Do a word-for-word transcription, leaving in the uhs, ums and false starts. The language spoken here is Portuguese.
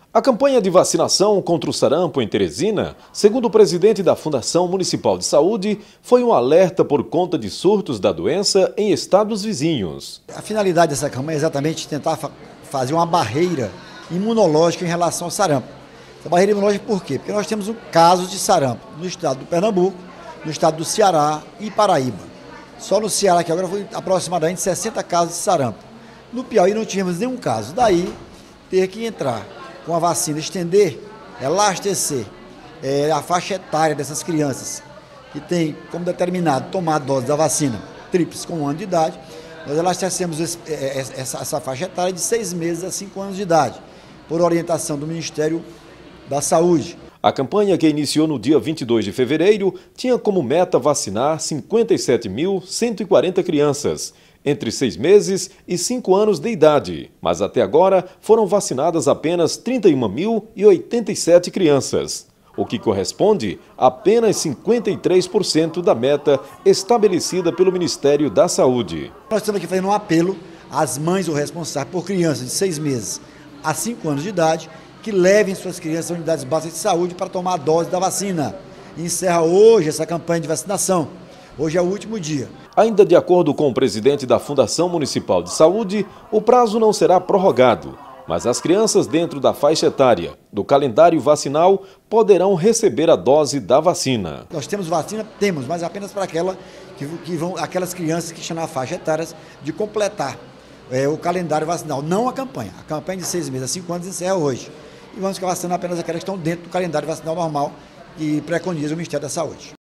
A campanha de vacinação contra o sarampo em Teresina, segundo o presidente da Fundação Municipal de Saúde, foi um alerta por conta de surtos da doença em estados vizinhos. A finalidade dessa campanha é exatamente tentar fa fazer uma barreira imunológica em relação ao sarampo. Essa barreira imunológica por quê? Porque nós temos um caso de sarampo no estado do Pernambuco, no estado do Ceará e Paraíba. Só no Ceará, que agora foi aproximadamente sessenta casos de sarampo. No Piauí não tínhamos nenhum caso. Daí, ter que entrar com a vacina, estender, elastecer é, a faixa etária dessas crianças, que tem como determinado tomar a dose da vacina tríplice com um ano de idade. Nós elastecemos esse, essa, essa faixa etária de seis meses a cinco anos de idade, por orientação do Ministério da Saúde. A campanha, que iniciou no dia vinte e dois de fevereiro, tinha como meta vacinar cinquenta e sete mil cento e quarenta crianças, entre seis meses e cinco anos de idade. Mas até agora foram vacinadas apenas trinta e um mil e oitenta e sete crianças, o que corresponde a apenas cinquenta e três por cento da meta estabelecida pelo Ministério da Saúde. Nós estamos aqui fazendo um apelo às mães ou responsáveis por crianças de seis meses a cinco anos de idade, que levem suas crianças a unidades básicas de saúde para tomar a dose da vacina. Encerra hoje essa campanha de vacinação. Hoje é o último dia. Ainda de acordo com o presidente da Fundação Municipal de Saúde, o prazo não será prorrogado, mas as crianças dentro da faixa etária do calendário vacinal poderão receber a dose da vacina. Nós temos vacina? Temos, mas apenas para aquela que, que vão, aquelas crianças que estão na faixa etária de completar é, o calendário vacinal, não a campanha. A campanha de seis meses a cinco anos encerra hoje. E vamos ficar vacinando apenas aquelas que estão dentro do calendário vacinal normal que preconiza o Ministério da Saúde.